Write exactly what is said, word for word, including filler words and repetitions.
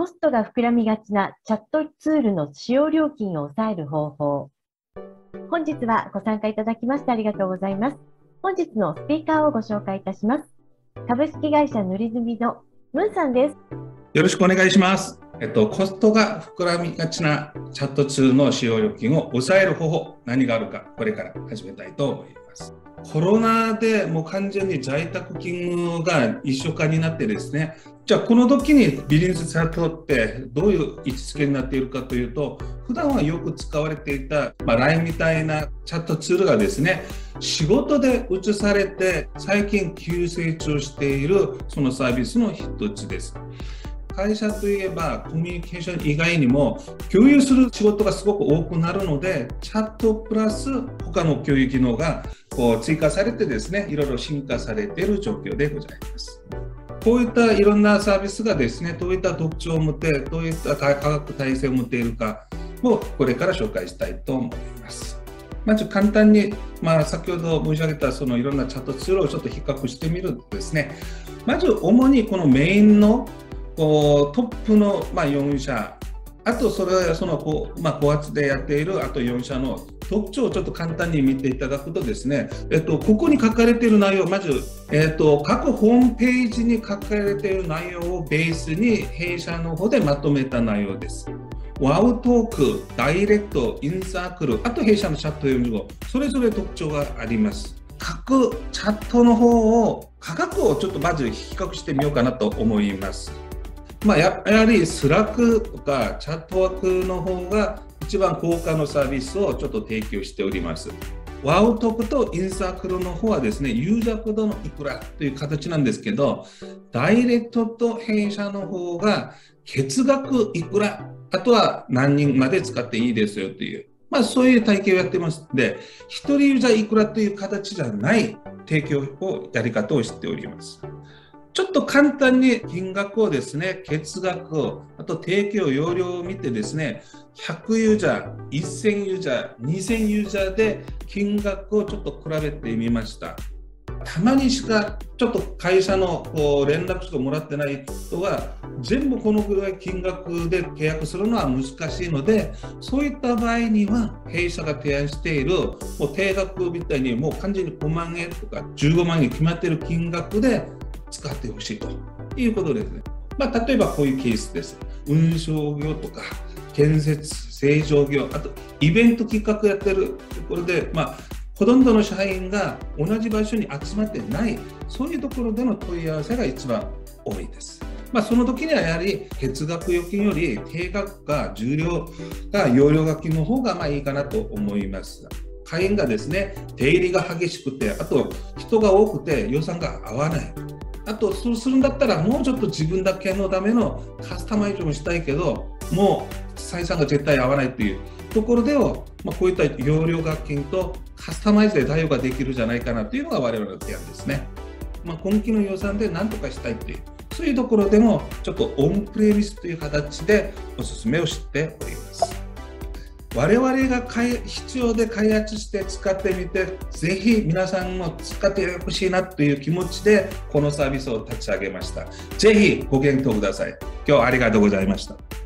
コストが膨らみがちなチャットツールの使用料金を抑える方法。本日はご参加いただきましてありがとうございます。本日のスピーカーをご紹介いたします。株式会社塗り済みのムンさんです。 よろしくお願いします。えっと、コストが膨らみがちなチャットツールの使用料金を抑える方法、何があるか、これから始めたいと思います。コロナでもう完全に在宅勤務が一緒化になってですね、じゃあこの時にビジネスチャットってどういう位置づけになっているかというと、普段はよく使われていた、まあ、ライン みたいなチャットツールがですね、仕事で移されて最近急成長しているそのサービスの一つです。会社といえばコミュニケーション以外にも共有する仕事がすごく多くなるので、チャットプラス他の共有機能がこう追加されてですね、いろいろ進化されている状況でございます。こういったいろんなサービスがですね、どういった特徴を持って、どういった価格体制を持っているかをこれから紹介したいと思います。まず簡単に、まあ、先ほど申し上げたそのいろんなチャットツールをちょっと比較してみるとですね、まず主にこのメインのこうトップのまあよん社、あとそれはそのこう、まあ、高圧でやっているあとよん社の特徴をちょっと簡単に見ていただくとですね、えっと、ここに書かれている内容、まず、えっと、各ホームページに書かれている内容をベースに弊社の方でまとめた内容です。ワウトーク、ダイレクト、インサークル、あと弊社のチャットよんじゅうご、それぞれ特徴があります。各チャットの方を価格をちょっとまず比較してみようかなと思います。まあ、やはりスラックとかチャットワークの方が一番高価のサービスをちょっと提供しております。ワウトークとインサークルの方はですね、ユーザーコードのいくらという形なんですけど、ダイレクトと弊社の方が月額いくら、あとは何人まで使っていいですよという、まあ、そういう体系をやってますので、一人ユーザーいくらという形じゃない提供をやり方をしております。ちょっと簡単に金額をですね、月額を、あと提供容量を見てですね、ひゃくユーザー、せんユーザー、にせんユーザーで金額をちょっと比べてみました。たまにしかちょっと会社のこう連絡しかもらってない人は、全部このぐらい金額で契約するのは難しいので、そういった場合には弊社が提案しているもう定額みたいにもう完全にごまんえんとかじゅうごまんえん決まっている金額で使ってほしいということですね。まあ、例えばこういうケースです。運送業とか建設、製造業、あとイベント企画やってるところで、まあ、ほとんどの社員が同じ場所に集まってない、そういうところでの問い合わせが一番多いです。まあ、その時にはやはり月額預金より定額か重量か容量額の方がまあいいかなと思います。会員がですね、出入りが激しくて、あと人が多くて予算が合わない。あとそうするんだったらもうちょっと自分だけのためのカスタマイズもしたいけど、もう採算が絶対合わないというところでは、まあ、こういった容量額金とカスタマイズで対応ができるんじゃないかなというのが我々の提案ですね。まあ、今期の予算で何とかしたいという、そういうところでもちょっとオンプレミスという形でお勧めをしております。我々が必要で開発して使ってみて、ぜひ皆さんも使ってほしいなという気持ちでこのサービスを立ち上げました。ぜひご検討ください。今日はありがとうございました。